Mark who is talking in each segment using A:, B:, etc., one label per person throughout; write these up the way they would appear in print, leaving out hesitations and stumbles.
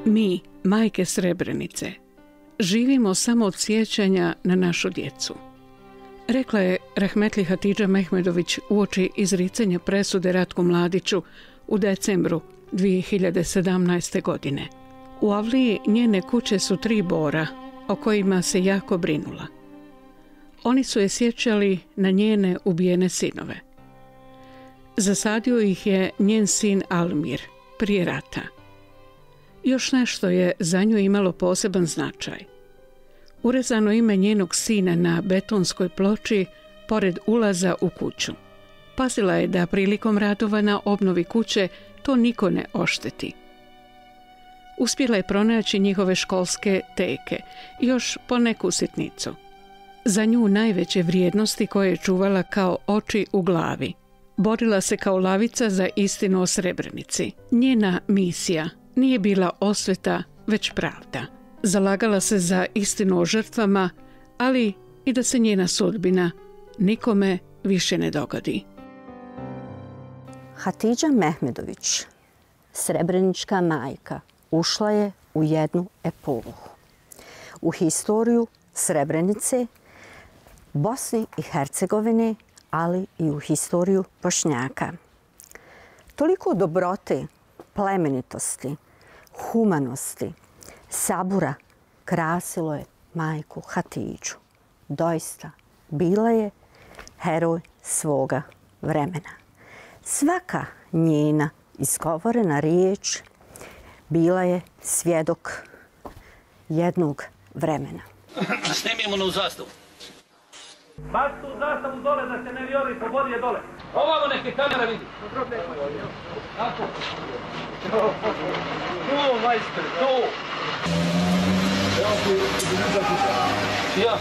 A: Mi, majke Srebrenice, živimo samo od sjećanja na našu djecu. Rekla je rahmetli Hatidža Mehmedović uoči izricanja presude Ratku Mladiću u decembru 2017. godine. U avliji njene kuće su 3 bora o kojima se jako brinula. Oni su je sjećali na njene ubijene sinove. Zasadio ih je njen sin Almir prije rata. Još nešto je za nju imalo poseban značaj. Urezano ime njenog sina na betonskoj ploči pored ulaza u kuću. Pazila je da prilikom radova na obnovi kuće to niko ne ošteti. Uspjela je pronaći njihove školske teke i još poneku sitnicu. Za nju najveće vrijednosti koje je čuvala kao oči u glavi. Borila se kao lavica za istinu o Srebrenici. Njena misija nije bila osveta, već pravda. Zalagala se za istinu o žrtvama, ali i da se njena sudbina nikome više ne dogodi.
B: Hatidža Mehmedović, srebrenička majka, ušla je u jednu epohu. U historiju Srebrenice, Bosne i Hercegovine, ali i u historiju Bošnjaka. Toliko dobrote, plemenitosti, humanosti, sabura krasilo je majku Hatidžu. Doista, bila je heroj svoga vremena. Svaka njena izgovorena riječ bila je svjedok jednog vremena.
C: Snimimo na zastavu.
D: Baš tu zastavu dole da se ne vjori, pobodi je dole. Ovamo neke kamera vidi. Tako. Tu, majster, tu. Ja.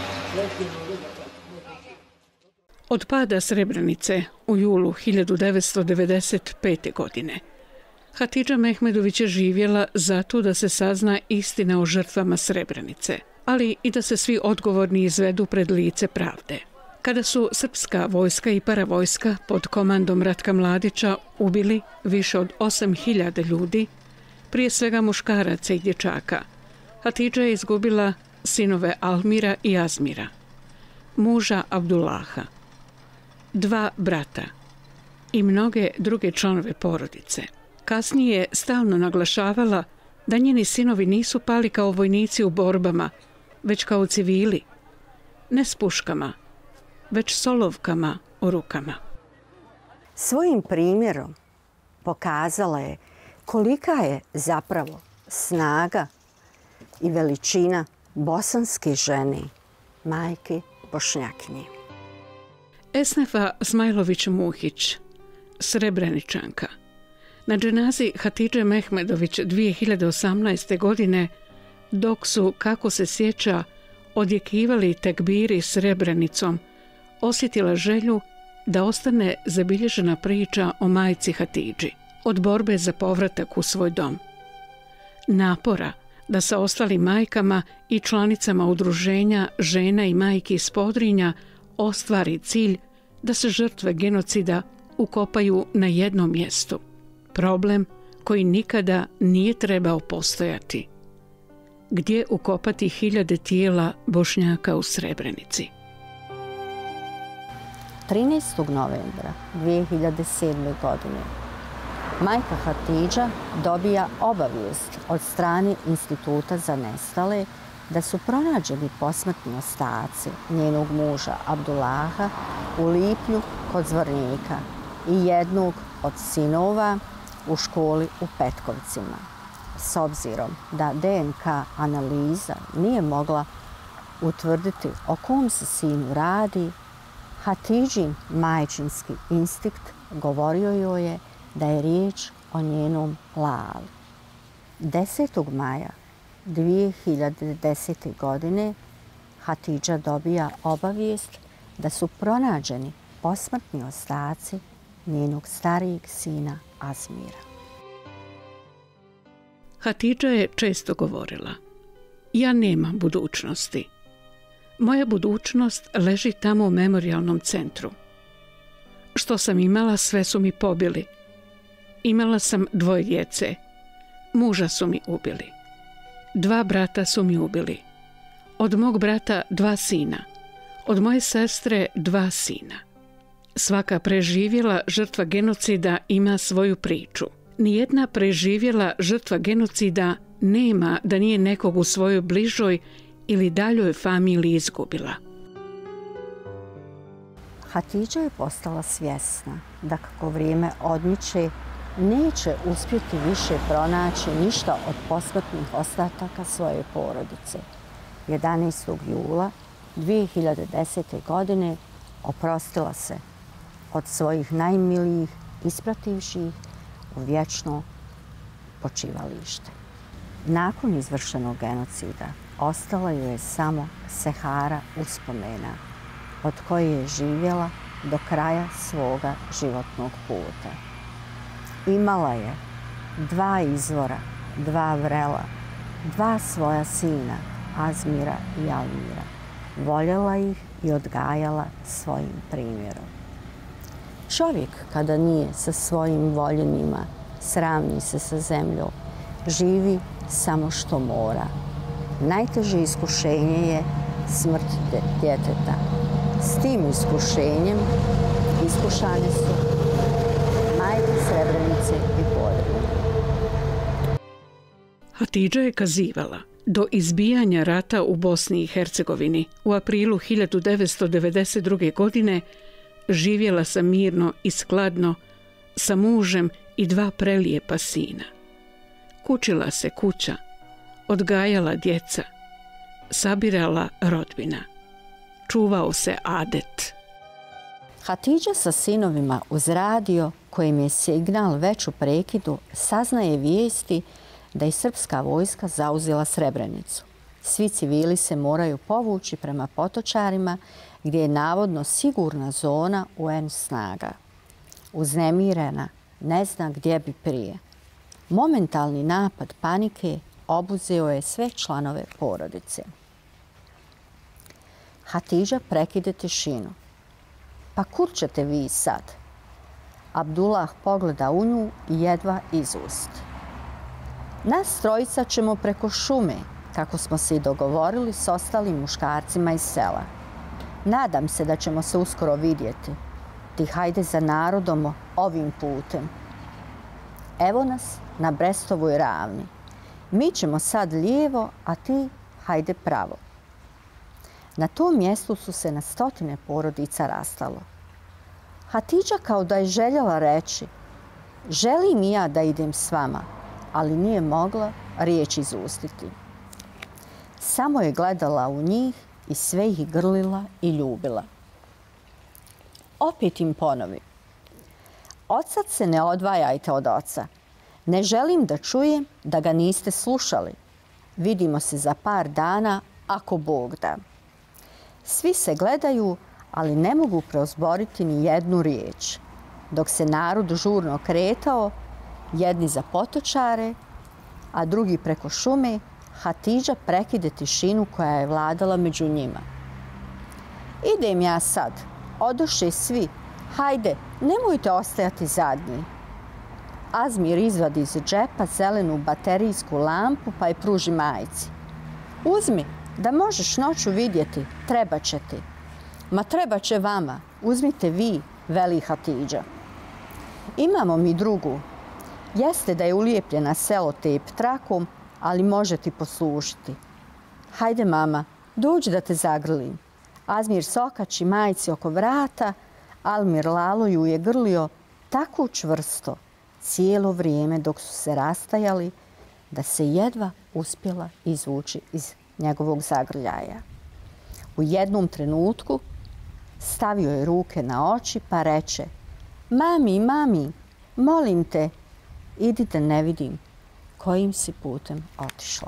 A: Od pada Srebrenice u julu 1995. godine Hatidža Mehmedović je živjela zato da se sazna istina o žrtvama Srebrenice, ali i da se svi odgovorni izvedu pred lice pravde. Kada su srpska vojska i paravojska pod komandom Ratka Mladića ubili više od 8.000 ljudi, prije svega muškaraca i dječaka, Hatidža je izgubila sinove Almira i Azmira, muža Abdullaha, 2 brata i mnoge druge članove porodice. Kasnije je stalno naglašavala da njeni sinovi nisu pali kao vojnici u borbama, već kao civili, ne s puškama, već s olovkama u rukama.
B: Svojim primjerom pokazala je kolika je zapravo snaga i veličina bosanske žene, majke Bošnjakinje.
A: Esnefa Smajlović Muhić, Srebreničanka, na dženazi Hatidže Mehmedović 2018. godine, dok su, kako se sjeća, odjekivali tekbiri Srebrenicom, osjetila želju da ostane zabilježena priča o majci Hatidži, od borbe za povratak u svoj dom. Napora da sa ostalim majkama i članicama udruženja žena i majki iz Podrinja ostvari cilj da se žrtve genocida ukopaju na jednom mjestu. Problem koji nikada nije trebao postojati. Gdje ukopati 1000 tijela Bošnjaka u Srebrenici?
B: 13. novembra 2007. godine majka Hatidža dobija obavijest od strane Instituta za nestale da su pronađeni posmrtni ostaci njenog muža Abdullaha u lipnju kod Zvornika i jednog od sinova u školi u Petkovcima. S obzirom da DNK analiza nije mogla utvrditi o kom se sinu radi, Hatidžin majčinski instinkt govorio joj je da je riječ o njenom Lali. 10. maja 2010. godine Hatidža dobija obavijest da su pronađeni posmrtni ostaci njenog starijeg sina Azmira.
A: Hatidža je često govorila: ja nemam budućnosti. Moja budućnost leži tamo u memorijalnom centru. Što sam imala, sve su mi pobili. Imala sam 2 djece. Muža su mi ubili. 2 brata su mi ubili. Od mog brata 2 sina. Od moje sestre 2 sina. Svaka preživjela žrtva genocida ima svoju priču. Nijedna preživjela žrtva genocida nema da nije nekog u svojoj bližoj ili daljoj familiji izgubila.
B: Hatidža je postala svjesna da kako vrijeme odmiče neće uspjeti više pronaći ništa od posmrtnih ostataka svoje porodice. 11. jula 2010. godine oprostila se od svojih najmilijih, isprativši ih u vječno počivalište. Nakon izvršenog genocida ostala joj je samo Sehara uspomena, od koje je živjela do kraja svoga životnog puta. Imala je 2 izvora, 2 vrela, 2 svoja sina, Azmira i Almira. Voljela ih i odgajala svojim primjerom. Čovjek kada nije sa svojim voljenima, sravni se sa zemljom, živi samo što mora. Najteže iskušenje je smrt djeteta. S tim iskušenjem iskušane su majke Srebrenice i Podrinja.
A: Hatidža je kazivala: do izbijanja rata u Bosni i Hercegovini u aprilu 1992. godine živjela sam mirno i skladno sa mužem i 2 prelijepa sina. Kučila se kuća, odgajala djeca, sabirala rodbina. Čuvao se adet.
B: Hatidža sa sinovima uz radio, kojim je signal već u prekidu, saznaje vijesti da je srpska vojska zauzela Srebrenicu. Svi civili se moraju povući prema Potočarima, gdje je navodno sigurna zona UN snaga. Uznemirena, ne zna gdje bi prije. Momentalni napad panike obuzeo je sve članove porodice. Hatidža prekide tišinu. Pa kud ćete vi sad? Abdullah pogleda u nju i jedva izust. Nas 3 ćemo preko šume, kako smo se i dogovorili s ostalim muškarcima iz sela. Nadam se da ćemo se uskoro vidjeti. Ti hajde za narodom ovim putem. Evo nas na Brestovoj ravni. Mi ćemo sad lijevo, a ti hajde pravo. Na tom mjestu su se na 100 porodica rastalo. Hatidža kao da je željela reći: želim i ja da idem s vama, ali nije mogla riječ izustiti. Samo je gledala u njih i sve ih grlila i ljubila. Opet im ponovi: odsad se ne odvajajte od oca. Ne želim da čujem da ga niste slušali. Vidimo se za par dana, ako Bog da. Svi se gledaju, ali ne mogu preozboriti ni jednu riječ. Dok se narod žurno kretao, jedni za Potočare, a drugi preko šume, Hatidža prekide tišinu koja je vladala među njima. Idem ja sad, odoše svi, hajde, nemojte ostajati zadnji. Azmir izvadi iz džepa zelenu baterijsku lampu pa je pruži majci. Uzmi, da možeš noću vidjeti, treba će ti. Ma treba će vama, uzmite vi, veli Hatidža. Imamo mi drugu. Jeste da je ulijepljena selotejp trakom, ali može ti poslužiti. Hajde mama, dođi da te zagrlim. Azmir sokači majci oko vrata, Almir Lalo ju je grlio tako čvrsto cijelo vrijeme dok su se rastajali da se jedva uspjela izvući iz njegovog zagrljaja. U jednom trenutku stavio je ruke na oči pa reče: mami, mami, molim te, idi da ne vidim kojim si putem otišla.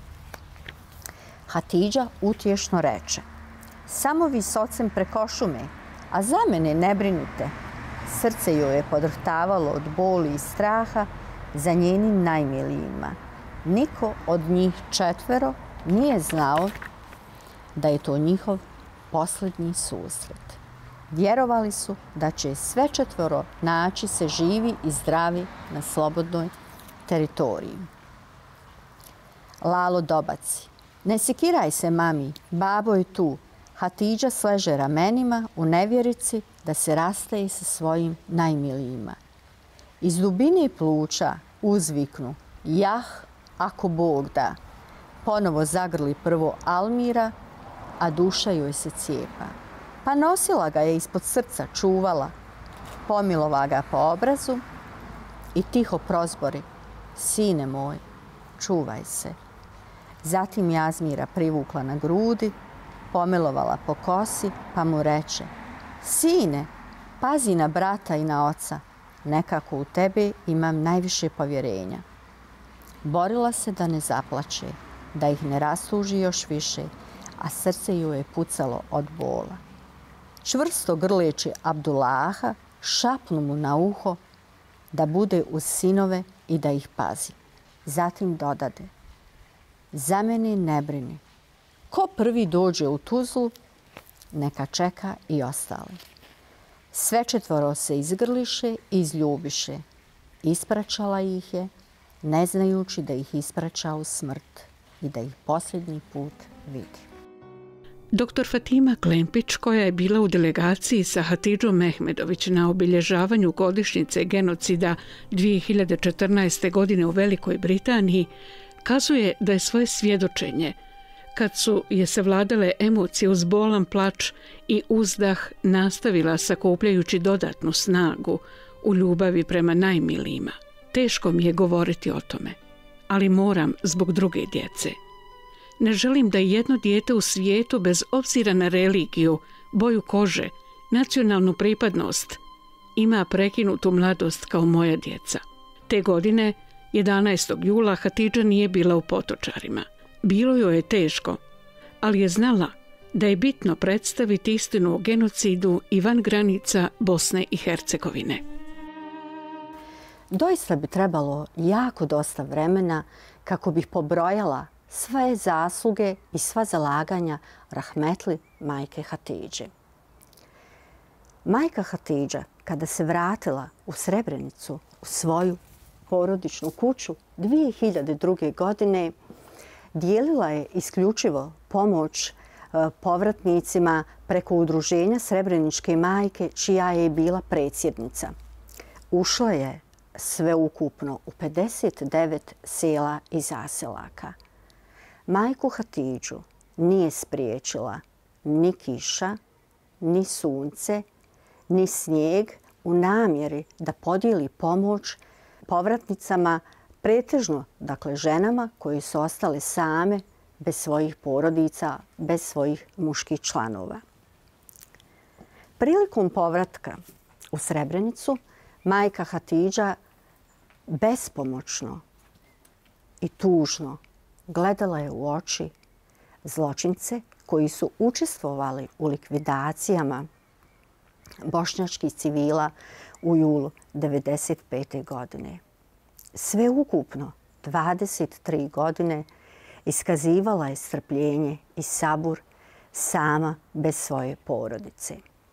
B: Hatidža utješno reče: samo vi s ocem preko šume, a za mene ne brinite. Srce joj je podrhtavalo od boli i straha za njenim najmilijima. Niko od njih 4 nije znao da je to njihov posljednji susret. Vjerovali su da će sve 4 naći se živi i zdravi na slobodnoj teritoriji. Lalo dobaci: "Ne sikiraj se, mami, babo je tu." Hatidža sleže ramenima u nevjerici da se rastaje sa svojim najmilijima. Iz dubine pluća uzviknu: "Jah, ako Bog da." Ponovo zagrli prvo Almira, a duša joj se cijepa. Pa nosila ga je ispod srca, čuvala. Pomilova ga po obrazu i tiho prozbori: "Sine moj, čuvaj se." Zatim Jazmira privukla na grudi, pomilovala po kosi, pa mu reče: "Sine, pazi na brata i na oca. Nekako u tebi imam najviše povjerenja." Borila se da ne zaplače, da ih ne rastuži još više, a srce joj je pucalo od bola. Čvrsto grleći Abdullaha, šapnu mu na uho da bude uz sinove i da ih pazi. Zatim dodade: "Za mene ne brini. Ko prvi dođe u Tuzlu, neka čeka i ostali." Sve četvoro se izgrliše i izljubiše. Ispraćala ih je, ne znajući da ih ispraća u smrt i da ih posljednji put vidi.
A: Dr. Fatima Klempić, koja je bila u delegaciji sa Hatidžom Mehmedović na obilježavanju godišnjice genocida 2014. godine u Velikoj Britaniji, kazuje da je svoje svjedočenje, kad su je savladale emocije uz bolan plač i uzdah, nastavila sakupljajući dodatnu snagu u ljubavi prema najmilijima. Teško mi je govoriti o tome, ali moram zbog druge djece. Ne želim da jedno dijete u svijetu, bez obzira na religiju, boju kože, nacionalnu pripadnost, ima prekinutu mladost kao moja djeca. Te godine, 11. jula, Hatidža nije bila u Potočarima. Bilo joj je teško, ali je znala da je bitno predstaviti istinu o genocidu i van granica Bosne i Hercegovine.
B: Doista bi trebalo jako dosta vremena kako bih pobrojala sve zasluge i sva zalaganja rahmetli majke Hatidže. Majka Hatidža, kada se vratila u Srebrenicu, u svoju porodičnu kuću 2002. godine, dijelila je isključivo pomoć povratnicima preko udruženja Srebreničke majke, čija je bila predsjednica. Ušla je sveukupno u 59 sela i zaselaka. Majku Hatidžu nije spriječila ni kiša, ni sunce, ni snijeg u namjeri da podijeli pomoć povratnicama, pretežno, dakle, ženama koji su ostale same, bez svojih porodica, bez svojih muških članova. Prilikom povratka u Srebrenicu, majka Hatidža bespomoćno i tužno gledala je u oči zločince koji su učestvovali u likvidacijama bošnjačkih civila u julu 1995. godine. Sve ukupno 23 godine iskazivala je strpljenje i sabur sama bez svoje porodice.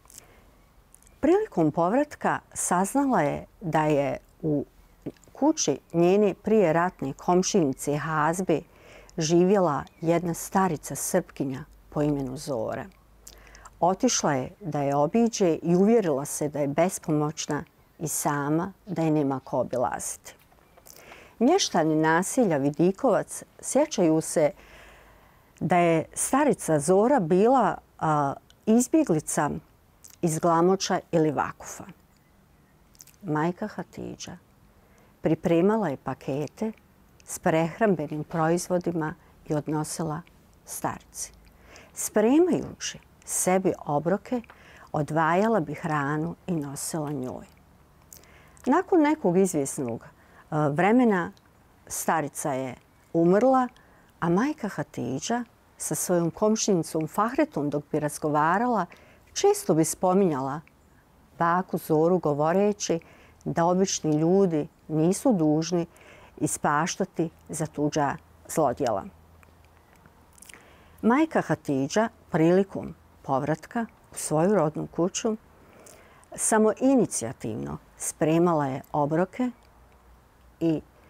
B: Prilikom povratka saznala je da je u kući njene prijeratne komšinice Hazbe živjela jedna starica Srpkinja po imenu Zora. Otišla je da je obiđe i uvjerila se da je bespomoćna i sama, da je nema ko obilaziti. Mještani naselja Vidikovac sjećaju se da je starica Zora bila izbjeglica iz Glamoča ili Vakufa. Majka Hatidža pripremala je pakete s prehrambenim proizvodima i odnosila starici. Spremajući sebi obroke, odvajala bi hranu i nosila njoj. Nakon nekog izvjesnog vremena starica je umrla, a majka Hatidža sa svojom komšinicom Fahretom, dok bi razgovarala, često bi spominjala baku Zoru, govoreći da obični ljudi nisu dužni ispaštati za tuđa zlodjela. Majka Hatidža prilikom povratka u svoju rodnu kuću samoinicijativno spremala je obroke i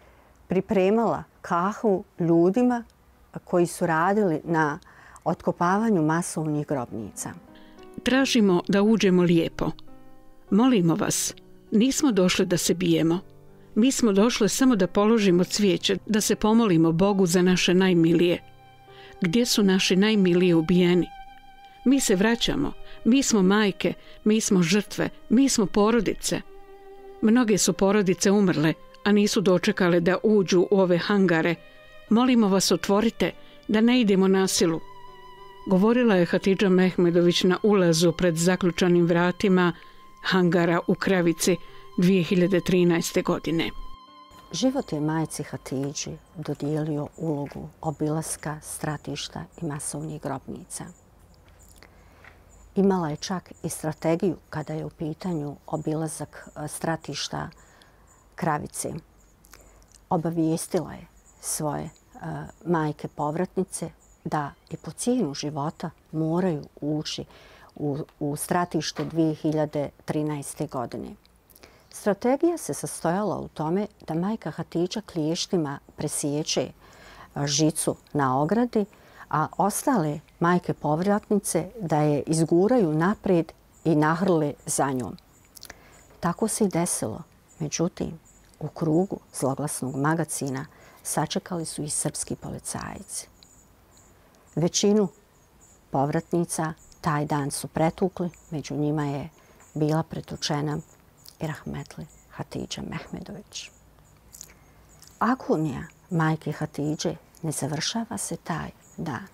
B: pripremala kahu ljudima koji su radili na otkopavanju masovnih grobnica.
A: Tražimo da uđemo lijepo. Molimo vas, nismo došli da se bijemo. Mi smo došli samo da položimo cvijeće, da se pomolimo Bogu za naše najmilije. Gdje su naši najmiliji ubijeni? Mi se vraćamo, mi smo majke, mi smo žrtve, mi smo porodice. Mnoge su porodice umrle, a nisu dočekale da uđu u ove hangare. Molimo vas, otvorite, da ne idemo na silu. Govorila je Hatidža Mehmedović na ulazu pred zaključanim vratima hangara u Kravici 2013. godine.
B: Život je majci Hatidži dodijelio ulogu obilaska stratišta i masovnih grobnica. Imala je čak i strategiju kada je u pitanju obilazak stratišta Kravice. Obavijestila je svoje majke povratnice da i po cijenu života moraju ući u stratište 2013. godine. Strategija se sastojala u tome da majka Hatidža kliještima presječe žicu na ogradi, a ostale majke povratnice da je izguraju naprijed i nahrle za njom. Tako se i desilo. Međutim, u krugu zloglasnog magacina sačekali su i srpski policajci. Većinu povratnica taj dan su pretukli, među njima je bila pretučena i rahmetli Hatidža Mehmedović. Agonija majke Hatidže ne završava se taj dan.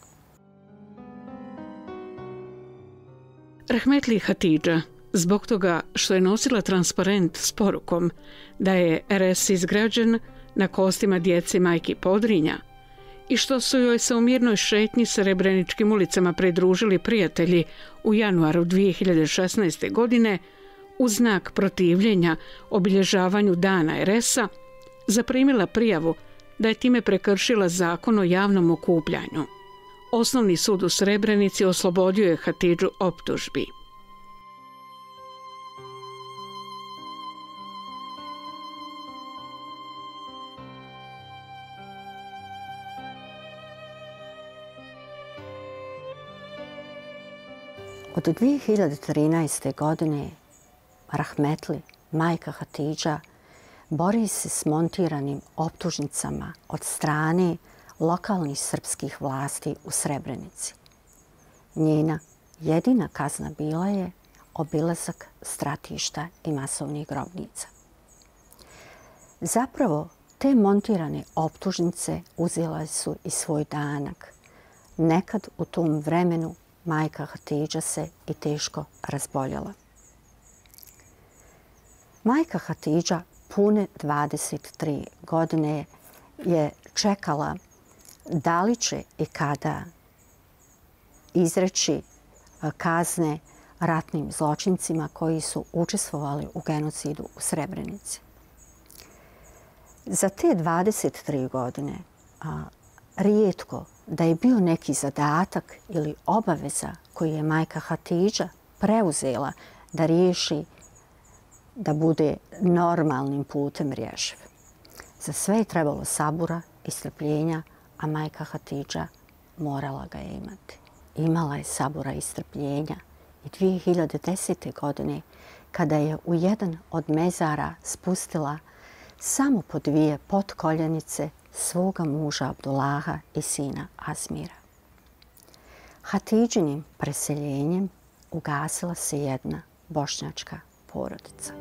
A: Rahmetli Hatidža, zbog toga što je nosila transparent s porukom da je RS izgrađen na kostima djece majki Podrinja i što su joj se u mirnoj šetnji Srebreničkim ulicama pridružili prijatelji u januaru 2016. godine, u znak protivljenja obilježavanju dana RS-a, zaprimila prijavu da je time prekršila zakon o javnom okupljanju. Osnovni sud u Srebrenici oslobodio je Hatidžu optužbi.
B: Od 2013. godine rahmetli majka Hatidža bori se s montiranim optužnicama od strane lokalnih srpskih vlasti u Srebrenici. Njena jedina kazna bila je obilazak stratišta i masovnih grobnica. Zapravo, te montirane optužnice uzela su i svoj danak. Nekad u tom vremenu majka Hatidža se i teško razboljela. Majka Hatidža pune 23 godine je čekala da li će i kada izreći kazne ratnim zločincima koji su učestvovali u genocidu u Srebrenici. Za te 23 godine rijetko da je bio neki zadatak ili obaveza koju je majka Hatidža preuzela da riješi, da bude normalnim putem rješiv. Za sve je trebalo sabura i strpljenja, a majka Hatidža morala ga je imati. Imala je sabura i strpljenja i 2010. godine kada je u jedan od mezara spustila samo po 2 potkoljenice svoga muža Abdullaha i sina Azmira. Hatidžinim preseljenjem ugasila se jedna bošnjačka porodica.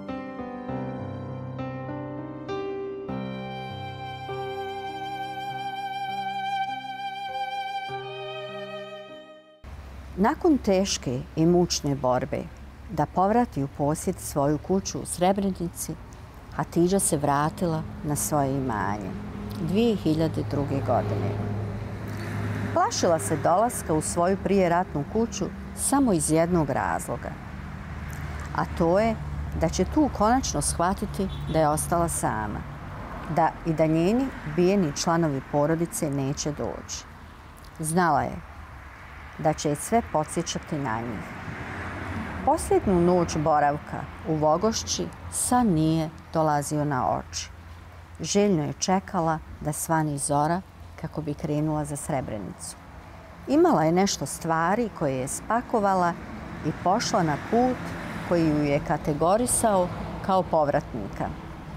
B: Nakon teške i mučne borbe da povrati u posjed svoju kuću u Srebrenici, Hatidža se vratila na svoje imanje 2002. godine. Plašila se dolaska u svoju prijeratnu kuću samo iz jednog razloga, a to je da će tu konačno shvatiti da je ostala sama, da njeni ubijeni članovi porodice neće doći. Znala je da će je sve podsjećati na njih. Posljednju noć boravka u Vogošći san nije dolazio na oči. željno je čekala da svani zora kako bi krenula za Srebrenicu. Imala je nešto stvari koje je spakovala i pošla na put koji ju je kategorisao kao povratnika.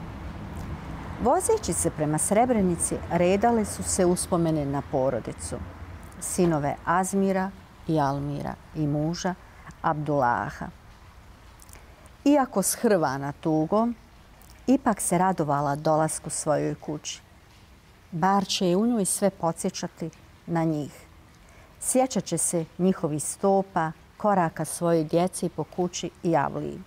B: Vozeći se prema Srebrenici, redale su se uspomene na porodicu, sinove Azmira i Almira i muža Abdullaha. Iako shrvana tugom, ipak se radovala dolasku svojoj kući. Bar će je u njoj sve podsjećati na njih. Sjećat će se njihovih stopa, koraka svoje djece po kući i avliji.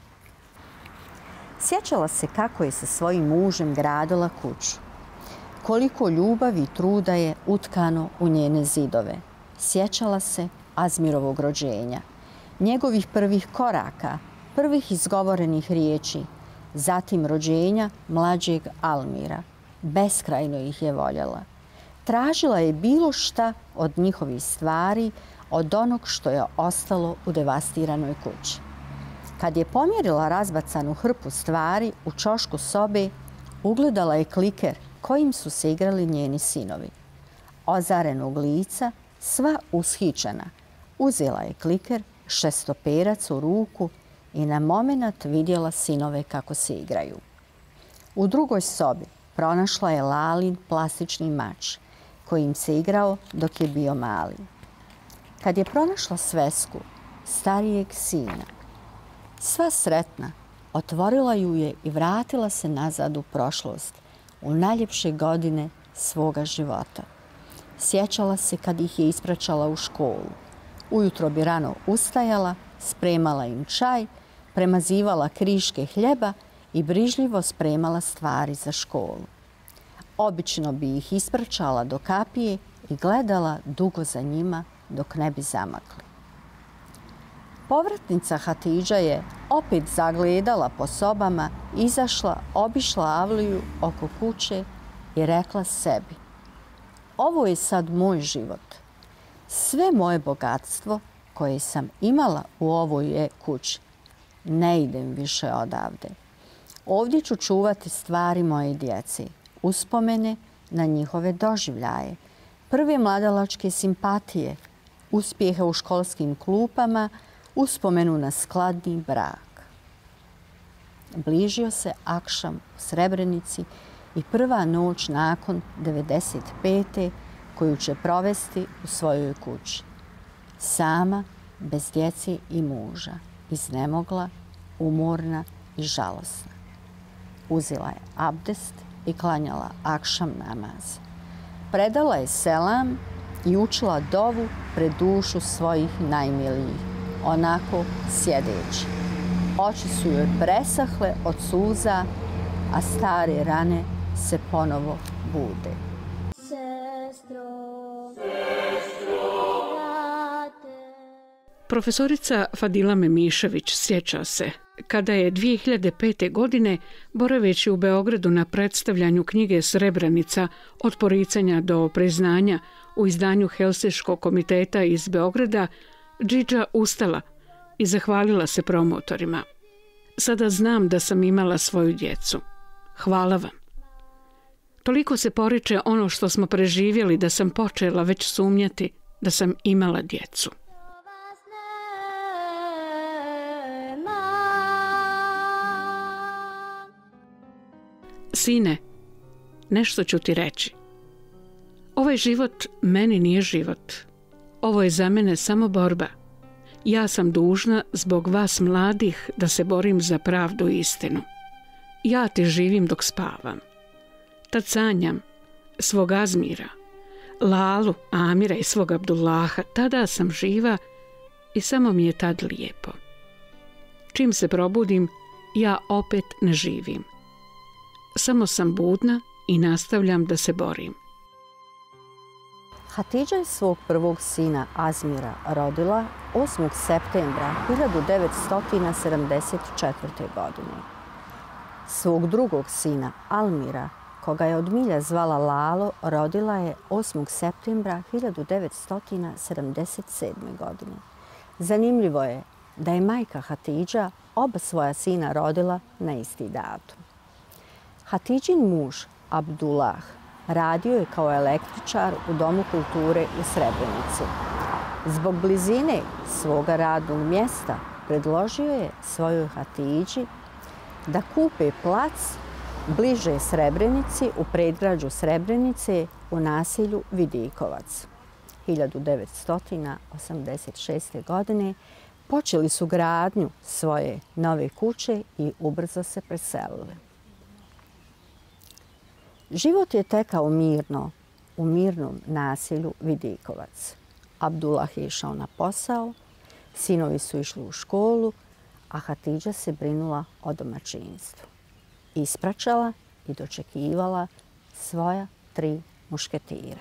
B: Sjećala se kako je sa svojim mužem gradila kuću. Koliko ljubavi i truda je utkano u njene zidove. Sjećala se Azmirovog rođenja, njegovih prvih koraka, prvih izgovorenih riječi, zatim rođenja mlađeg Almira. Beskrajno ih je voljela. Tražila je bilo šta od njihovih stvari, od onog što je ostalo u devastiranoj kući. Kad je pomjerila razbacanu hrpu stvari u ćošku sobe, ugledala je kliker kojim su se igrali njeni sinovi. Ozarenog lica, sva ushićena, uzela je kliker, šestoperac u ruku i na momenat vidjela sinove kako se igraju. U drugoj sobi pronašla je Lalin plastični mač kojim se igrao dok je bio mali. Kad je pronašla svesku starijeg sina, sva sretna, otvorila ju je i vratila se nazad u prošlost, u najljepše godine svoga života. Sjećala se kad ih je ispraćala u školu. Ujutro bi rano ustajala, spremala im čaj, premazivala kriške hljeba i brižljivo spremala stvari za školu. Obično bi ih ispraćala do kapije i gledala dugo za njima dok ne bi zamakli. Povratnica Hatidža je opet zagledala po sobama, izašla, obišla avliju oko kuće i rekla sebi: ovo je sad moj život. Sve moje bogatstvo koje sam imala u ovoj je kući. Ne idem više odavde. Ovdje ću čuvati stvari moje djece, uspomene na njihove doživljaje, prve mladalačke simpatije, uspjehe u školskim klupama, uspomenu na skladni brak. Bližio se akšam u Srebrenici i prva noć nakon 95. koju će provesti u svojoj kući. Sama, bez djece i muža, iznemogla, umorna i žalosna. Uzela je abdest i klanjala akšam namaz. Predala je selam i učila dovu pred dušu svojih najmilijih, onako sjedeći. Oči su joj presahle od suza, a stare rane se ponovo bude.
A: Profesorica Fadila Memišević sjeća se kada je 2005. godine, boraveći u Beogradu na predstavljanju knjige Srebrenica od poricanja do priznanja u izdanju Helsinškog komiteta iz Beograda, Džidža ustala i zahvalila se promotorima. Sada znam da sam imala svoju djecu. Hvala vam. Toliko se poriče ono što smo preživjeli da sam počela već sumnjati da sam imala djecu. Sine, nešto ću ti reći. Ovaj život meni nije život. Ovo je za mene samo borba. Ja sam dužna zbog vas mladih da se borim za pravdu i istinu. Ja ti živim dok spavam. Tad sanjam svog Azmira, Lalu, Amira i svog Abdullaha. Tada sam živa i samo mi je tad lijepo. Čim se probudim, ja opet ne živim. Samo sam budna i nastavljam da se borim.
B: Hatidža je svog prvog sina Azmira rodila 8. septembra 1974. godine. Svog drugog sina Almira, koga je od milja zvala Lalo, rodila je 8. septembra 1977. godine. Zanimljivo je da je majka Hatidža oba svoja sina rodila na isti datum. Hatidžin muž Abdullah radio je kao električar u Domu kulture u Srebrenici. Zbog blizine svoga radnog mjesta predložio je svojoj Hatidži da kupe plac bliže Srebrenici u predgrađu Srebrenice u naselju Vidikovac. 1986. godine počeli su gradnju svoje nove kuće i ubrzo se preselili. Život je tekao mirno u mirnom naselju Vidikovac. Abdullah je išao na posao, sinovi su išli u školu, a Hatidža se brinula o domaćinstvu. Ispraćala i dočekivala svoja 3 mušketira.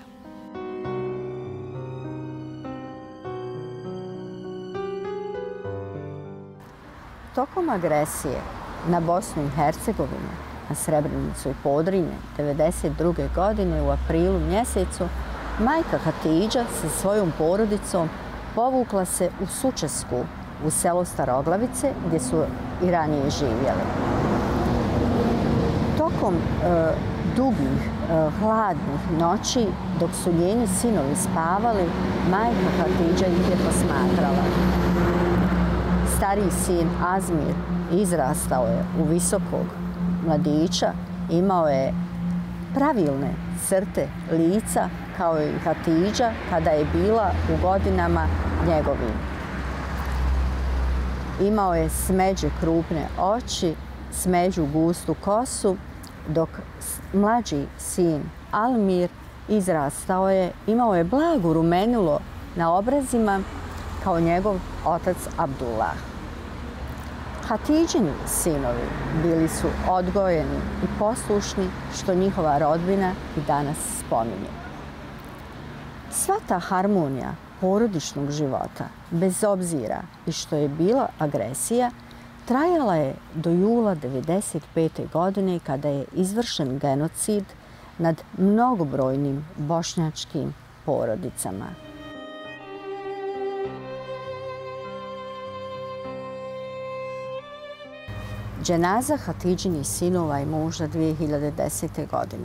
B: Tokom agresije na Bosnu i Hercegovinu, na Srebrenicu i Podrinje 1992. godine u aprilu mjesecu, majka Hatidža sa svojom porodicom povukla se u Sučesku, u selo Staroglavice, gdje su i ranije živjeli. Tokom dugih, hladnih noći, dok su njeni sinovi spavali, majka Hatidža ih je posmatrala. Stariji sin Azmir izrastao je u visokog mladića, imao je pravilne crte lica kao i Hatidža kada je bila u godinama njegovim. Imao je smeđe krupne oči, smeđu gustu kosu, dok mlađi sin Almir izrastao je, imao je blago rumenilo na obrazima kao njegov otac Abdullah. Hatidžini sinovi bili su odgojeni i poslušni, što njihova rodbina i danas spominje. Sva ta harmonija porodičnog života, bez obzira i što je bila agresija, trajala je do jula 1995. godine kada je izvršen genocid nad mnogobrojnim bošnjačkim porodicama. Dženaza Hatidžinih sinova i muža 2010. godine.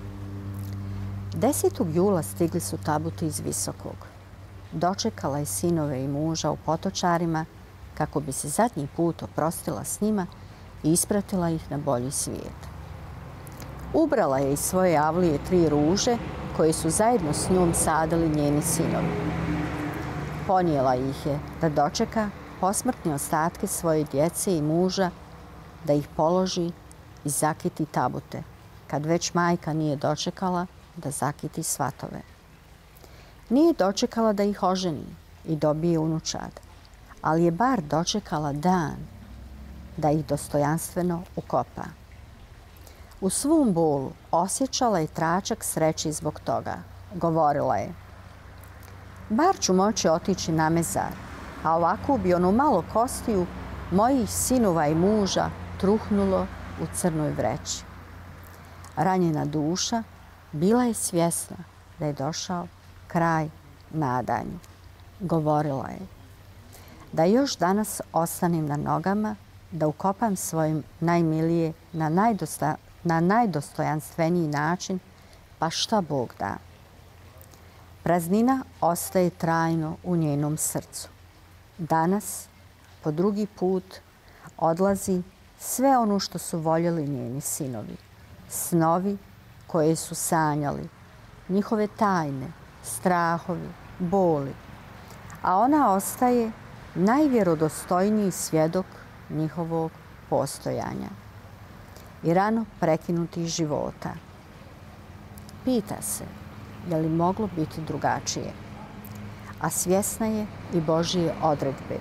B: 10. jula stigli su tabuti iz Visokog. Dočekala je sinove i muža u Potočarima kako bi se zadnji put oprostila s njima i ispratila ih na bolji svijet. Ubrala je iz svoje avlije 3 ruže koje su zajedno s njom sadili njeni sinovi. Ponijela ih je da dočeka posmrtne ostatke svoje djece i muža, da ih položi i zakiti tabute, kad već majka nije dočekala da zakiti svatove. Nije dočekala da ih oženi i dobije unučad, ali je bar dočekala dan da ih dostojanstveno ukopa. U svom bolu osjećala je tračak sreće zbog toga. Govorila je: bar ću moći otići na mezar, a ovako bi ono malo kostiju mojih sinova i muža truhnulo u crnoj vreći. Ranjena duša bila je svjesna da je došao kraj nadanju. Govorila je: da još danas ostanem na nogama, da ukopam svojim najmilije na najdostojanstveniji način, pa šta Bog da. Praznina ostaje trajno u njenom srcu. Danas, po drugi put, odlazi sve ono što su voljeli njeni sinovi, snovi koje su sanjali, njihove tajne, strahovi, boli, a ona ostaje najvjerodostojniji svjedok njihovog postojanja i rano prekinutih života. Pita se je li moglo biti drugačije, a svjesna je i Božije odredbe.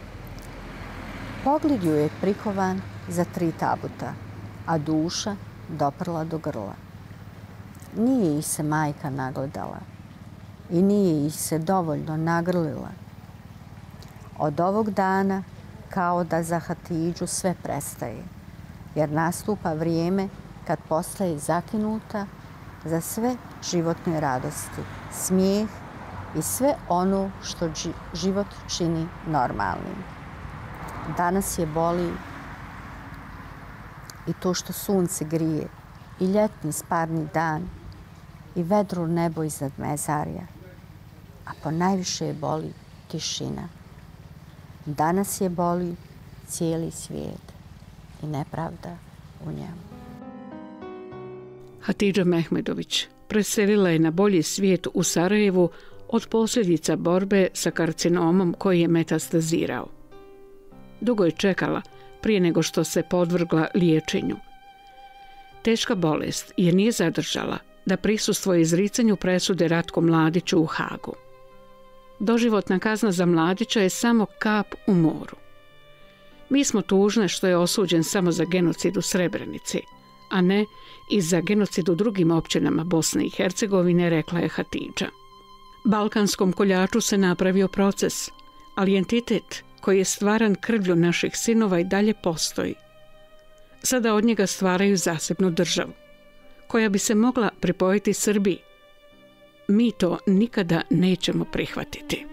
B: Pogled ju je prikovan za 3 tabuta, a duša doprla do grla. Nije ih se majka nagledala i nije ih se dovoljno nagrlila. Od ovog dana kao da za Hatidžu sve prestaje, jer nastupa vrijeme kad postaje zakinuta za sve životne radosti, smijeh i sve ono što život čini normalnim. Danas je boli i to što sunce grije i ljetni sparni dan i vedro nebo iznad mezarja, a ponajviše je boli tišina. Danas je boli cijeli svijet i nepravda u njemu.
A: Hatidža Mehmedović preselila je na bolji svijet u Sarajevu od posljedica borbe sa karcinomom koji je metastazirao. Dugo je čekala prije nego što se podvrgla liječenju. Teška bolest je nije zadržala da prisustvuje izricanju presude Ratku Mladiću u Hagu. Doživotna kazna za Mladića je samo kap u moru. Mi smo tužne što je osuđen samo za genocid u Srebrenici, a ne i za genocid u drugim općinama Bosne i Hercegovine, rekla je Hatidža. Balkanskom koljaču se napravio proces, ali entitet koji je stvaran krvlju naših sinova i dalje postoji. Sada od njega stvaraju zasebnu državu, koja bi se mogla pripojiti Srbiji. Mi to nikada nećemo prihvatiti.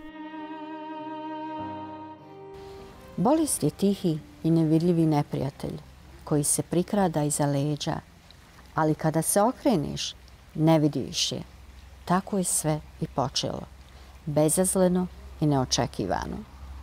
B: Bolest je tihi i nevidljivi neprijatelj koji se prikrada iza leđa, ali kada se okreneš, ne vidiš je. Tako je sve i počelo, bezazleno i neočekivano.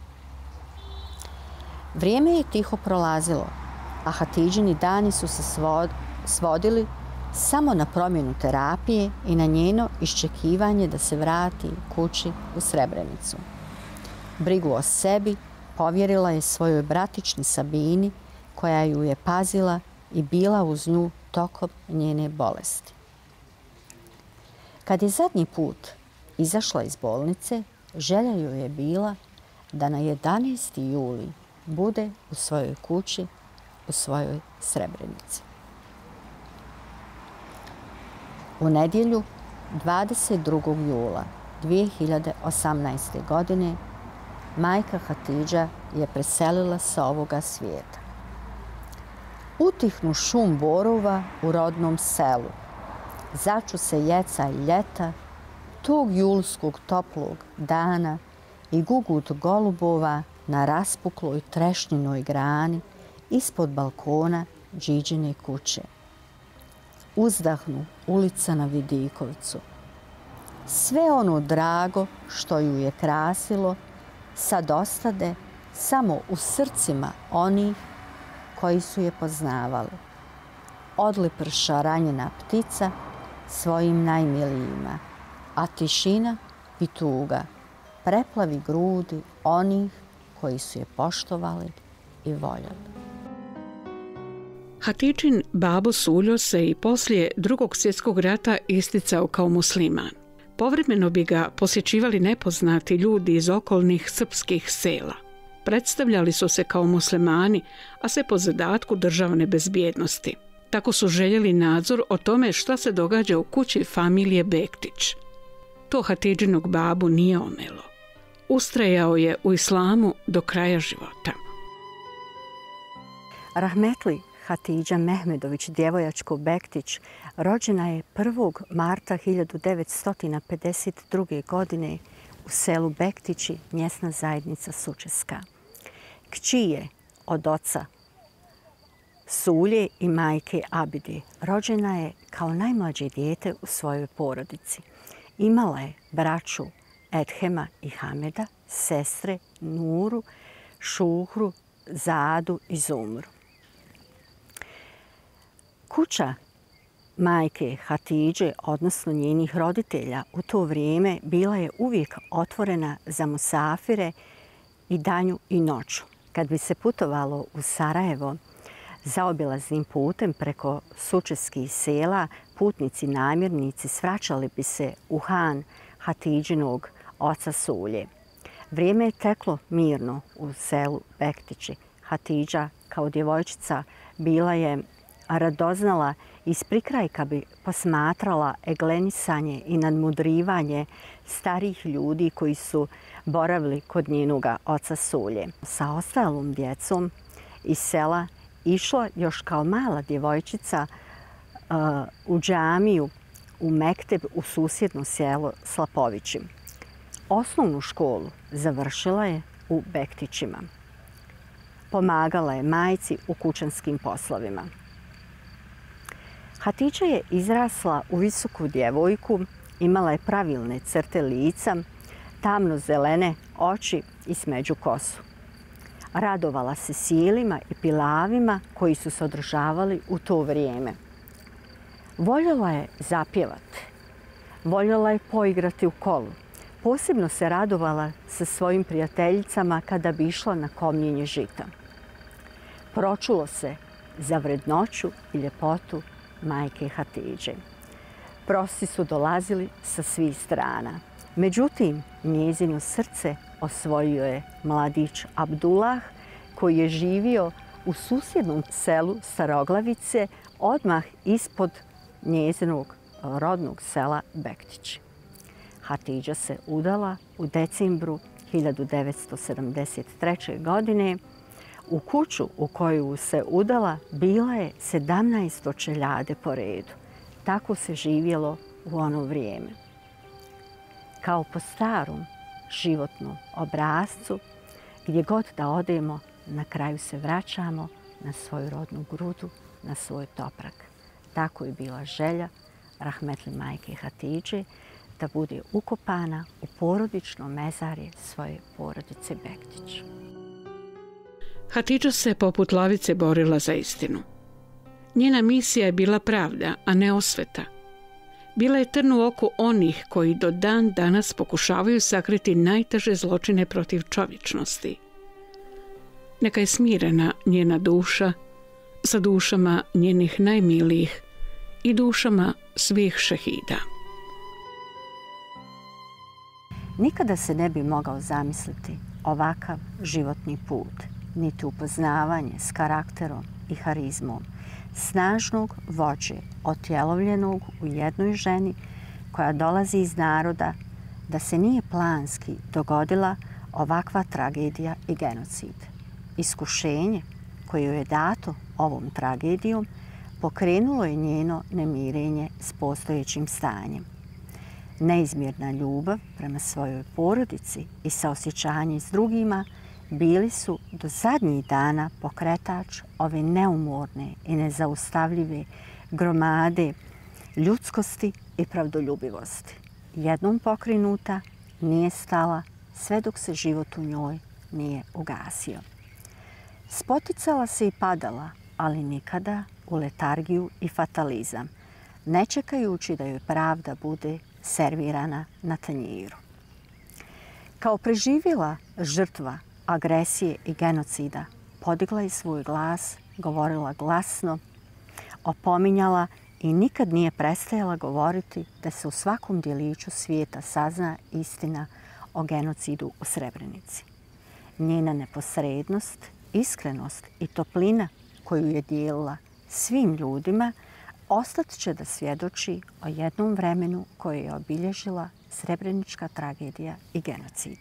B: Vrijeme je tiho prolazilo, a Hatidžini dani su se svodili samo na promjenu terapije i na njeno iščekivanje da se vrati kući u Srebrenicu. Brigu o sebi povjerila je svojoj bratični Sabini, koja ju je pazila i bila uz nju tokom njene bolesti. Kad je zadnji put izašla iz bolnice, želja joj je bila da na 11. juli bude u svojoj kući, u svojoj Srebrenici. U nedjelju 22. jula 2018. godine majka Hatidža je preselila sa ovoga svijeta. Utihnu šum borova u rodnom selu. Začu se jeca ljeta, tog julskog toplog dana i gugut golubova na raspukloj trešnjinoj grani ispod balkona Điđine kuće. Uzdahnu ulica na Vidikovcu. Sve ono drago što ju je krasilo sad ostade samo u srcima onih koji su je poznavali. Odliprša ranjena ptica svojim najmilijima, a tišina i tuga preplavi grudi onih koji su je poštovali i voljeli.
A: Hatidžin babo Suljo se i poslije Drugog svjetskog rata isticao kao musliman. Povremeno bi ga posjećivali nepoznati ljudi iz okolnih srpskih sela. Predstavljali su se kao muslimani, a sve po zadatku državne bezbjednosti. Tako su željeli nadzor o tome šta se događa u kući familije Bektić. To Hatidžinog babu nije omelo. Ustrajao je u islamu do kraja života.
B: Rahmetli Hatidža Mehmedović djevojačko Bektić rođena je 1. marta 1952. godine u selu Bektići, mjesna zajednica Sučeska. Kći je od oca Sulje i majke Abide. Rođena je kao najmlađe dijete u svojoj porodici. Imala je braću Edhema i Hameda, sestre Nuru, Šuhru, Zadu i Zumru. Kuća majke Hatidže, odnosno njenih roditelja, u to vrijeme bila je uvijek otvorena za musafire i danju i noću. Kad bi se putovalo u Sarajevo zaobilaznim putem preko sučeskih sela, putnici namjernici svraćali bi se u Han Hatidžinog oca Sulje. Vrijeme je teklo mirno u selu Bektići. Hatidža kao djevojčica bila je radoznala i iz prikrajka bi posmatrala eglenisanje i nadmudrivanje starih ljudi koji su boravili kod njenoga oca Sulje. Sa ostalom djecom iz sela išla još kao mala djevojčica u džamiju, u mekteb u susjedno selo Slapovići. Osnovnu školu završila je u Bektićima. Pomagala je majci u kućanskim poslovima. Hatidža je izrasla u visoku djevojku, imala je pravilne crte lica, tamno zelene oči i smeđu kosu. Radovala se sjelima i pilavima koji su se održavali u to vrijeme. Voljela je zapjevati, voljela je poigrati u kolu. Posebno se radovala sa svojim prijateljicama kada bi išla na komljenje žita. Pročulo se za vrednoću i ljepotu majke Hatidže. Prosti su dolazili sa svih strana. Međutim, njezino srce osvojio je mladić Abdullah, koji je živio u susjednom selu Staroglavice, odmah ispod njezinog rodnog sela Bektić. Hatidža se udala u decembru 1973. godine. U kuću u koju se udala bila je 17 čeljade po redu. Tako se živjelo u ono vrijeme. Kao po starom životnom obrascu, gdje god da odemo, na kraju se vraćamo na svoju rodnu grudu, na svoj toprak. Tako je bila želja rahmetli majke Hatidže da bude ukopana u porodično mezarje svoje porodice Bektić.
A: Hatidža se poput lavice borila za istinu. Njena misija je bila pravda, a ne osveta. Bila je trn u oku onih koji do dan danas pokušavaju sakriti najteže zločine protiv čovječnosti. Neka je smirena njena duša sa dušama njenih najmilijih i dušama svih šehida.
B: Nikada se ne bi mogao zamisliti ovakav životni put, niti upoznavanje s karakterom i harizmom snažnog vođe otjelovljenog u jednoj ženi koja dolazi iz naroda, da se nije planski dogodila ovakva tragedija i genocid. Iskušenje koje joj je dato ovom tragedijom pokrenulo je njeno nemirenje s postojećim stanjem. Neizmjerna ljubav prema svojoj porodici i saosjećanje s drugima bili su do zadnjih dana pokretač ove neumorne i nezaustavljive gromade ljudskosti i pravdoljubivosti. Jednom pokrenuta nije stala sve dok se život u njoj nije ugasio. Spoticala se i padala, ali nikada u letargiju i fatalizam, ne čekajući da joj pravda bude servirana na tanjiru. Kao preživjela žrtva agresije i genocida, podigla je svoj glas, govorila glasno, opominjala i nikad nije prestajala govoriti da se u svakom djeliću svijeta sazna istina o genocidu u Srebrenici. Njena neposrednost, iskrenost i toplina koju je dijelila svim ljudima ostat će da svjedoči o jednom vremenu koje je obilježila srebrenička tragedija i genocid.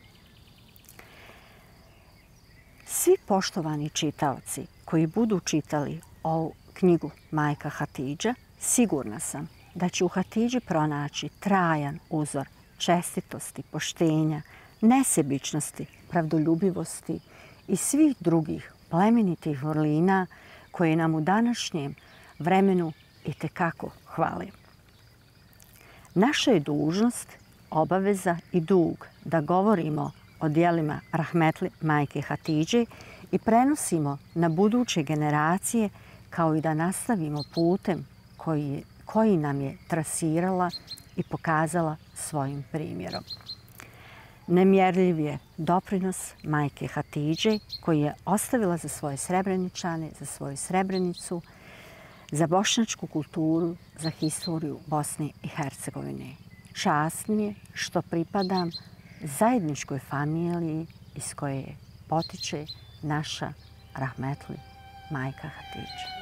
B: Svi poštovani čitaoci koji budu čitali ovu knjigu Majka Hatidža, sigurna sam da će u Hatidži pronaći trajan uzor čestitosti, poštenja, nesebičnosti, pravdoljubivosti i svih drugih plemenitih vrlina koje nam u današnjem vremenu itekako hvale. Naša je dužnost, obaveza i dug da govorimo o djelima rahmetli majke Hatidže i prenosimo na buduće generacije, kao i da nastavimo putem koji nam je trasirala i pokazala svojim primjerom. Nemjerljiv je doprinos majke Hatidže koji je ostavila za svoje Srebreničane, za svoju Srebrenicu, za bošnjačku kulturu, za historiju Bosne i Hercegovine. Čast mi je što pripadam zajedničkoj familiji iz koje potiče naša rahmetli majka Hatidža.